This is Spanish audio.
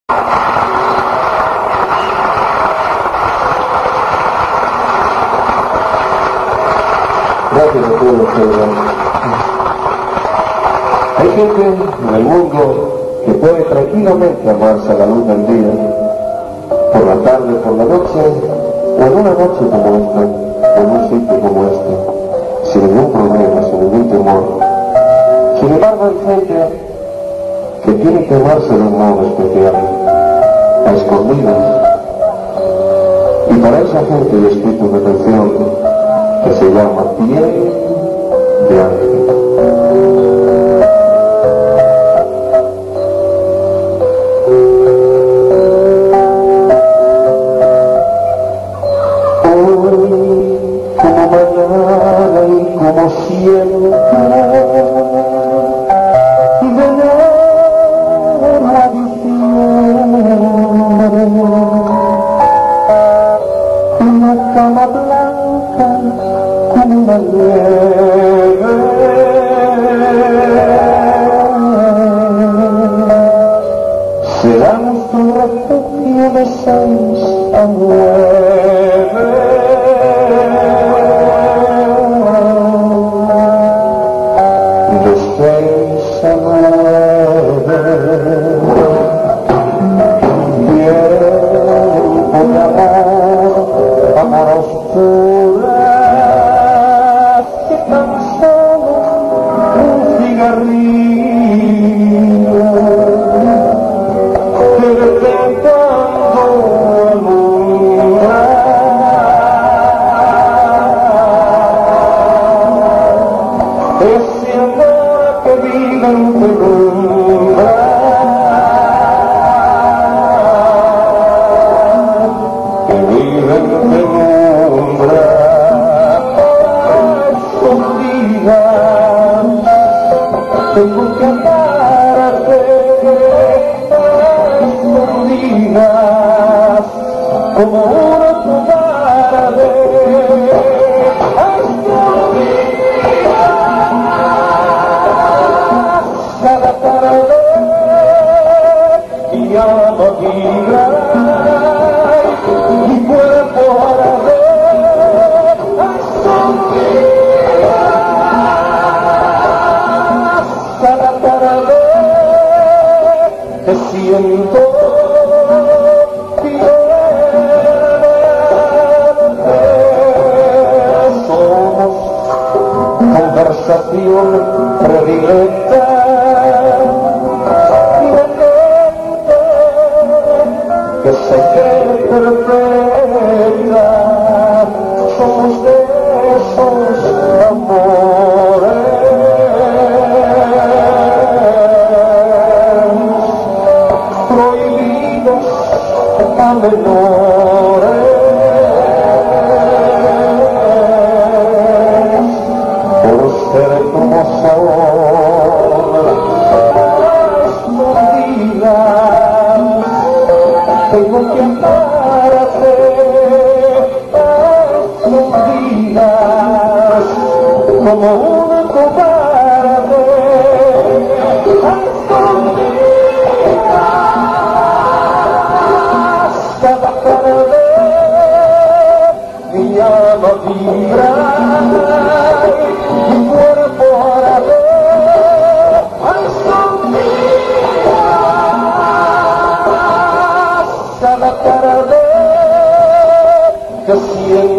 Gracias a todos ustedes. Hay gente en el mundo que puede tranquilamente amarse a la luz del día, por la tarde, por la noche, o en una noche como esta, o en un sitio como este, sin ningún problema, sin ningún temor. Sin embargo, hay gente que tiene que amarse de un modo especial, a escondidas. Y para esa gente he escrito una canción que se llama Piel de Ángel. Como siempre, de la diciembre, una cama blanca como la nieve, será nuestro refugio de 6 a 9. Amor oscura, que tan solo un cigarrillo que de tanto alumbra. Ese amor que vive en penumbra. Tengo que amarte a escondidas como una cobarde, a escondidas cada tarde mi alma vibra, mi cuerpo arde, a escondidas. Cada tarde te siento somos conversación predilecta y la gente que se cree perfecta. Somos de esos amores a menores, por ser como son, escondidas. Tengo que amarte a escondidas como una cobarde, a escondidas. Cada tarde mi alma vibra, mi cuerpo arde, a escondidas. Cada tarde que siento